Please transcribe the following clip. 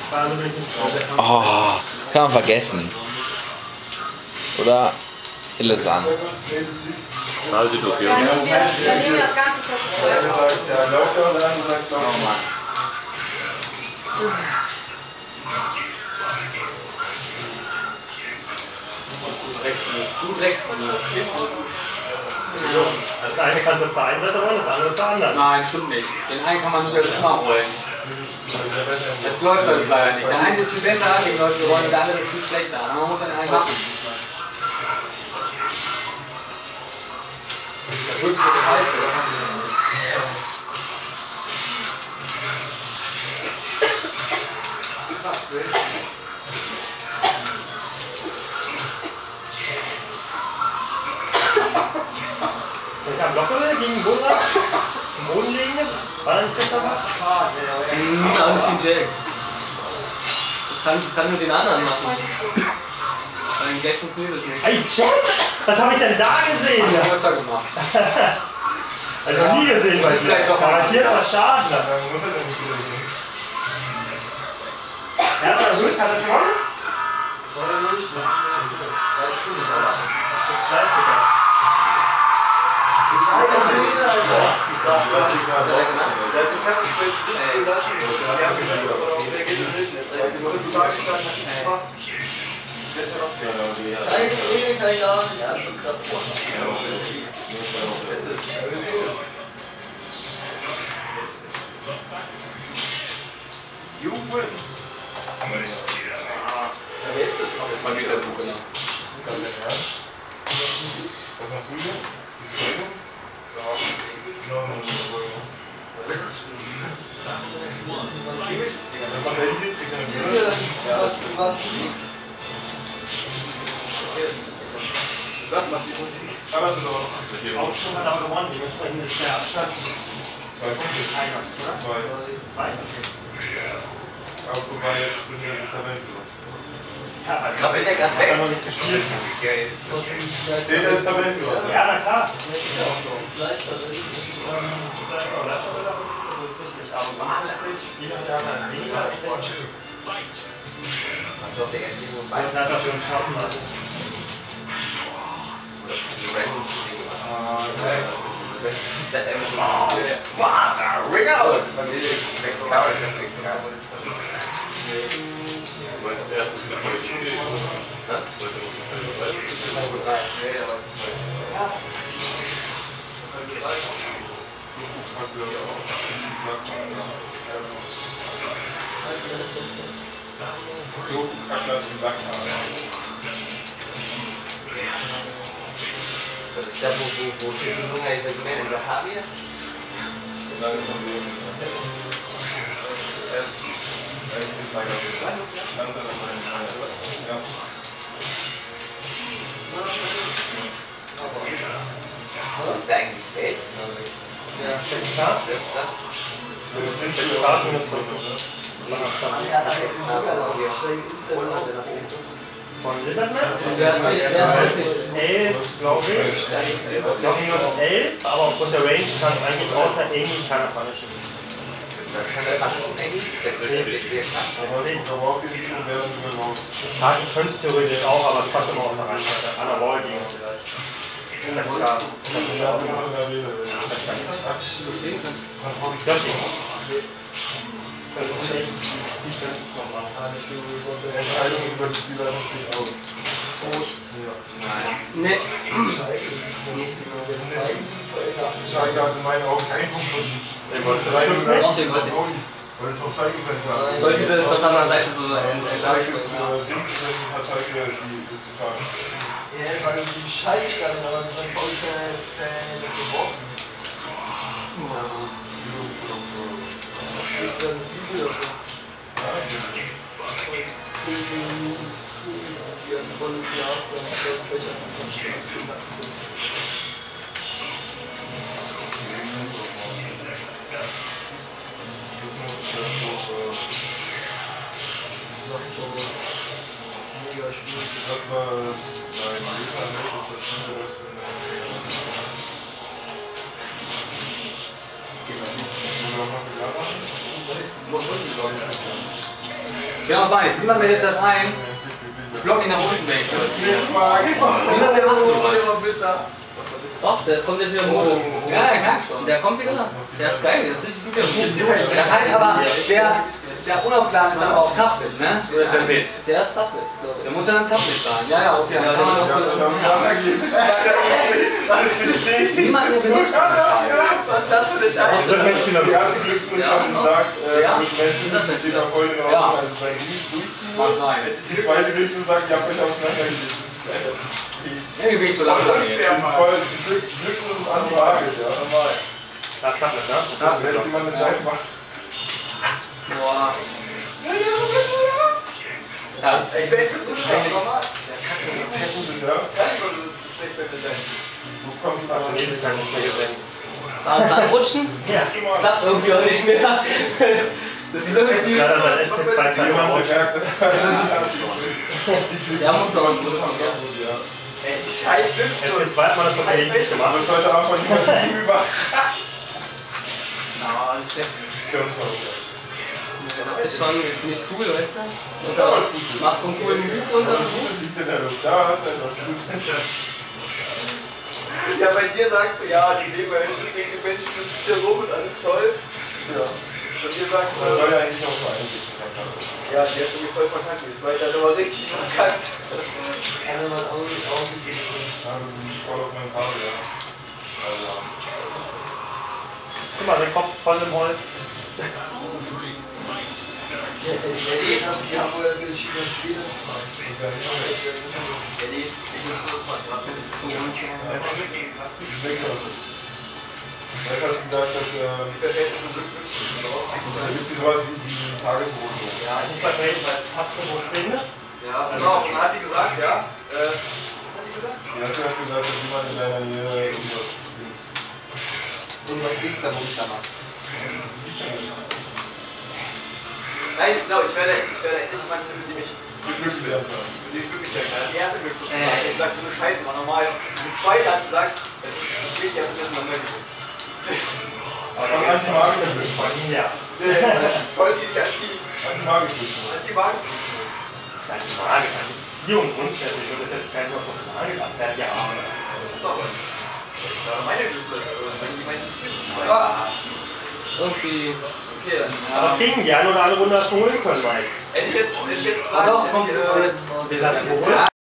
Oh, kann man vergessen. Oder Illisan. Also du, Dann nehmen wir das ganze Protokoll. Oh Mann. Du trägst Das eine kannst du zur einen Seite rollen, das andere zur anderen. Nein, stimmt nicht. Den einen kann man nur immer rollen. Das läuft also leider nicht. Der eine ist viel besser, den Leute rollen, der andere ist viel schlechter. Aber man muss einen machen. Das wird so kalt, oder was ist Ich habe Lockere gegen Borat, im Boden liegende, war das nicht besser was? auch nicht den Jack. Das kann nur den anderen machen. Bei dem Jack funktioniert das nicht. Ey, Jack? Was habe ich denn da gesehen? Hab ich öfter gemacht. Hab ich noch nie gesehen bei dir. Garantierter Schaden. Er hat erhöht, hat er gewonnen? Das war wieder Buch, genau. Was machst du hier? Aufschwung hat aber gewonnen, dementsprechend ist der Abstand 2 Punkte. einer, oder? 2. 2, okay. Aber guck mal jetzt zwischen den Tabellen. Ja, also ich habe noch nicht gespielt. Zählt als Tabellenführer? Ja, na klar. Ist ja auch so. Vielleicht das ist richtig, aber grundsätzlich Spieler da als weniger als der hat das schon geschaffen. Ring out! Das ist das, wo steht die Lunge in der Javier? Ist der eigentlich safe? Ja, welche Start? Welche Start ist das? Von Lizardman? Wer ist 11, glaube ich. Minus 11, aber aufgrund der Range kann es eigentlich außer Amy keiner punishen. Das kann der Fast schon Amy? Haken könnte es theoretisch auch, aber es ist fast immer außer Reichweite. An der Wall ging es vielleicht. 6K. Yoshi. Entscheidung über die Spieler steht aus. Nee. Schalke hat in meinen Augen keinen Punkt verdient. Weil es auch Schalke-Fans haben. Weil diese ist auf der anderen Seite so Schalke ist hat Schalke die ist zu fahren. Ja, weil die Schalke standen, aber die sind Fans gebrochen. Das war Muss ich sagen. Genau, das meine ich. Niemand meldet das ein. Ich block ihn nach unten weg. Niemand mehr macht sowas. Doch, der kommt jetzt wieder hoch. Ja, ich merke schon. Der kommt wieder. Der ist geil, das ist super. Das heißt aber, der unaufgeladen ist aber auch Submit, ne? Oder ist der Bit? Der ist Submit, glaube ich. Der muss dann Submit sein. Ja, ja, okay. Ja, Dann kann man auch niemand mehr benutzt. Was das für eine Scheiße? Also Menschen Die erste Glücksrichtung sagt, Ja. mit Menschen steht da voll drauf, Ja. also sein Dienst durchziehen. Mag sein. Die zweite Richtung sagt, ihr habt euch auseinandergelegt. Das ist Irgendwie bin ich so langsam jetzt. voll Glück ist an die Waage, ja. Normal. Das hat das, ne? Wenn jetzt jemand eine Leid macht. Boah. Ja. Ich werde das so schlecht, normal. Das ist nicht gut, ja. Das kann ich mal so schlecht bei mir sein. Du kommst nach Nee, das kann ich nicht mehr gesehen. Rutschen? Ja. Das klappt irgendwie auch nicht mehr. Das ist irgendwie. Ja, das hat SC2 jemand Zeit. bemerkt, das kann Der muss doch mal gut machen. Ey, scheiß Glücksstunde. SC2 hat man das doch eigentlich Du gemacht. wirst heute Abend von jemandem über. Das ist schon nicht cool, weißt du? Das ist aber was Gutes. Machst so einen coolen Move und Das dann. Gute liegt in der Luft. Da hast du etwas Gutes. Ja, bei dir sagst du, ja, die leben bei den Menschen, das ist ja so und alles toll. Ja. Von dir sagst Man soll du, ja eigentlich auch mal einsichten. ja, die hat irgendwie voll verkackt. Jetzt war ich dann aber richtig verkackt. Ja, du bist voll auf meinem Kabel, ja. Also, Guck mal, der Kopf voll im Holz. Die haben wohl verschiedene Spiele. Vielleicht hat sie gesagt, dass da gibt es sowas wie die Tageshosen. Ja, ich muss mal reden, weil Tatze wo springe. Ja, genau. Und dann hat die gesagt, ja. Was hat die gesagt? Die hat gesagt, dass jemand in deiner Nähe irgendwas willst. Und was geht's da, wo ich da mache? Nein, genau, ich werde endlich jemanden finden, die mich Glücklich werden kann. glücklich werden kann. Die erste Glücksstunde. Ich habe gesagt, so eine Scheiße war normal. Die zweite hat gesagt, es ist wirklich ja miteinander. Aber Anti-Magen-Glück. Ja. Das ist voll die Anti-Magen-Glück. Anti-Wagen. Deine Frage, eine Beziehung grundsätzlich und das jetzt kein was auf den Nagel gelassen werden. Ja, Doch, das war meine Glücksstunde. Meine Beziehung. Ja. Irgendwie. Okay, dann. aber es ging, die eine oder andere Runde hast du holen können, Mike. Hätte ich jetzt Ah, doch, kommt. Wir lassen holen.